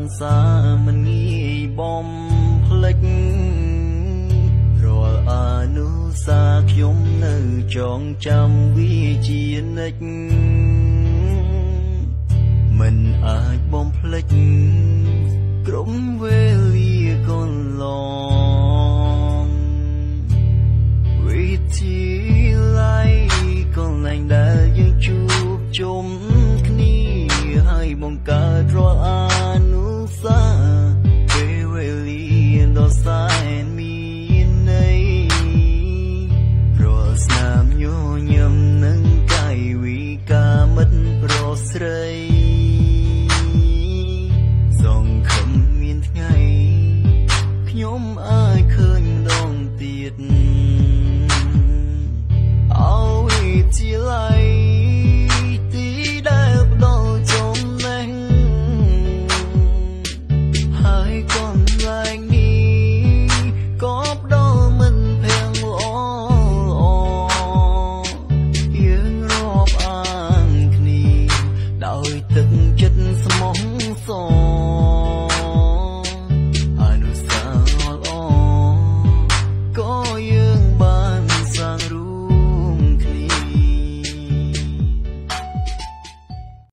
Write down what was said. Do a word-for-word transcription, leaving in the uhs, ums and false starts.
សាមិនងាយបំភ្លេចរាល់អនុសាខ្ញុំនៅចងចាំវាជានិច្ចមិនអាចបំភ្លេចក្រុមវេលាកន្លងវិធីឡៃកន្លែងដែលយើងជួបជុំគ្នាហើយបង្កើតរាល់អនុស្សាវរីយ៍ពេលវេលាដ៏សែនមានន័យរាល់ស្នាមញញឹមនិងកាយវិការមិត្តប្រុសស្រីសង្ឃឹមមានថ្ងៃខ្ញុំអាចឃើញម្ដងទៀតអោវិទ្យាល័យទីដែលផ្ដល់ចំណេះហើយកន្លែងនេះក៏ផ្ដល់មិនភាំងល្អយើងរាប់អានគ្នាដោយទឹកចិត្តស្មោះសរ